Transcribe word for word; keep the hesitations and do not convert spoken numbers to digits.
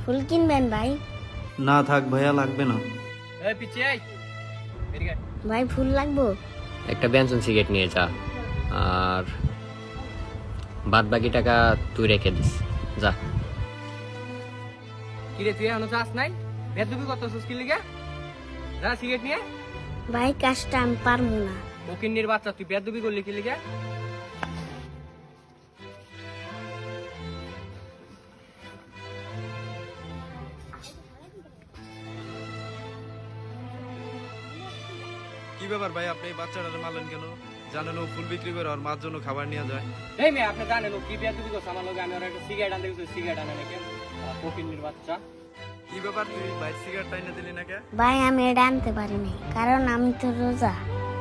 ফুল কিনবেন ভাই? না থাক ভাইয়া, লাগবে না। এই পিছে আই, এদিকে ভাই ফুল লাগবো? একটা বেনসন সিগারেট নিয়ে যা, আর বাদ বাকি টাকা তুই রেখে দিস, যা। কি রে তুই এখনো চাস নাই? বেদবি কত সুস্কি লিগা? যা সিগারেট নিয়ে। ভাই কাজটা আমি পারবো না। ওকিন্নির বাচ্চা, তুই বেদবি করলি কি লিগা? কি ব্যাপার ভাই, আপনি এই বাচ্চাটারে মারলেন কেন? জানেন ও ফুল বিক্রি করে আর মার জন্য খাবার নিয়ে যায়। এই মেয়ে, আপনি জানেন ও কি বেদবি করছে আমার লগে? আমি ওর একটা সিগারেট আনতে গেছি, সিগারেট আনে নাকি ওকিন্নির বাচ্চা। কি ব্যাপার, তুই বাইর সিগারেট টাইনে দিলি না কে? ভাই আমি এটা আনতে পারি নাই, কারণ আমি তো রোজা।